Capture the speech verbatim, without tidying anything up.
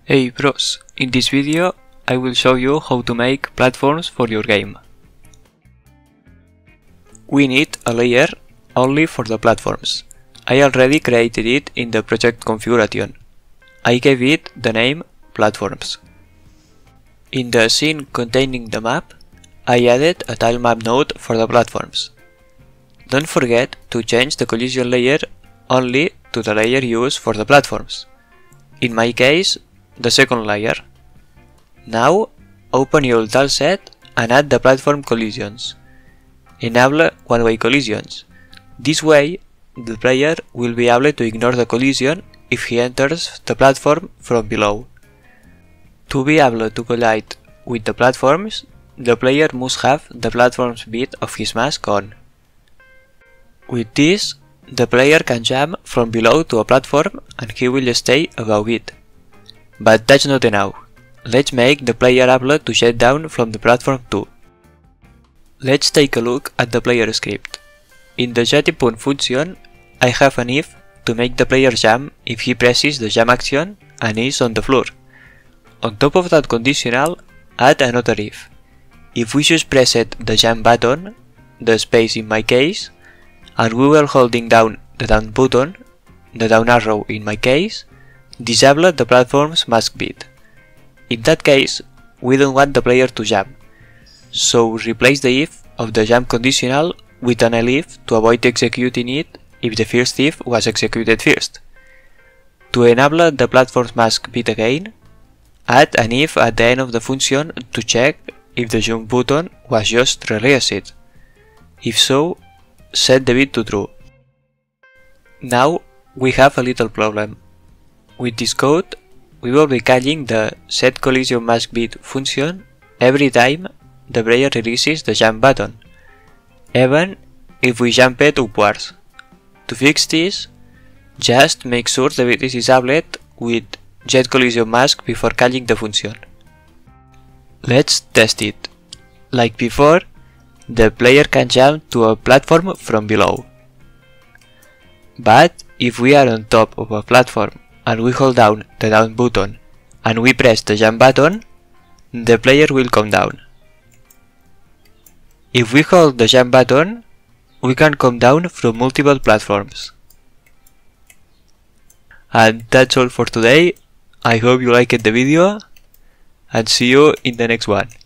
Hey bros, in this video I will show you how to make platforms for your game. We need a layer only for the platforms. I already created it in the project configuration. I gave it the name platforms. In the scene containing the map, I added a TileMap node for the platforms. Don't forget to change the collision layer only to the layer used for the platforms. In my case, the second layer. Now open your tile set and add the platform collisions. Enable one-way collisions. This way, the player will be able to ignore the collision if he enters the platform from below. To be able to collide with the platforms, the player must have the platform's bit of his mask on. With this, the player can jump from below to a platform and he will stay above it. But that's not enough. Let's make the player able to jet down from the platform too. Let's take a look at the player script. In the jetting point function, I have an if to make the player jump if he presses the jump action and is on the floor. On top of that conditional, add another if. If we just pressed the jump button, the space in my case, and we were holding down the down button, the down arrow in my case, disable the platform's mask bit. In that case, we don't want the player to jump, so replace the if of the jump conditional with an elif to avoid executing it if the first if was executed first. To enable the platform's mask bit again, add an if at the end of the function to check if the jump button was just released. If so, set the bit to true. Now we have a little problem. With this code, we will be calling the setCollisionMaskBit function every time the player releases the jump button, even if we jump it upwards. To fix this, just make sure the bit is disabled with getCollisionMask before calling the function. Let's test it. Like before, the player can jump to a platform from below. But if we are on top of a platform and we hold down the down button and we press the jump button, the player will come down. If we hold the jump button, we can come down from multiple platforms. And that's all for today. I hope you liked the video and see you in the next one.